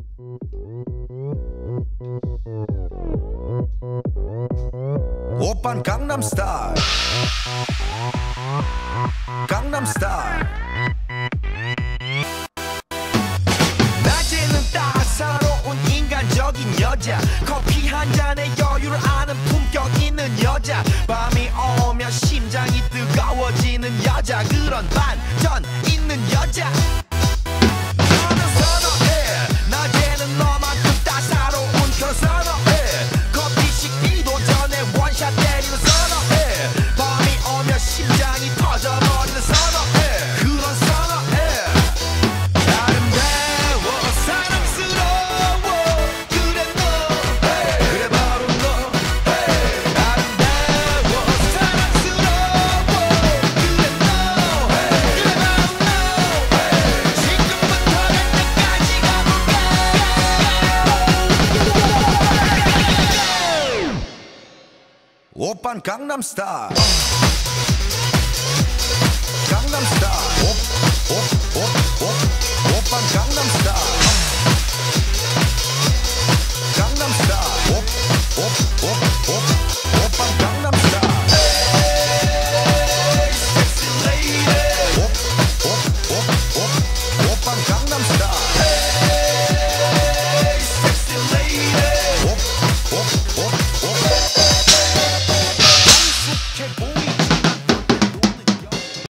오빤 강남스타일 강남스타일 낮에는 따사로운 인간적인 여자 커피 한 잔에 여유를 아는 품격 있는 여자 밤이 오면 심장이 뜨거워지는 여자 그런 반전 있는 여자 너는 선호해 낮에는 너만큼 따사로운 그런 선호해 커피 식기도 전에 원샷 때리는 선호해 밤이 오면 심장이 터져버리는 선호해 그런 선호해 아름다워 사랑스러워 그래 너 그래 바로 너 아름다워 사랑스러워 그래 너 그래 바로 너 지금부터 갈 때까지 가볼까 오빤 강남스타일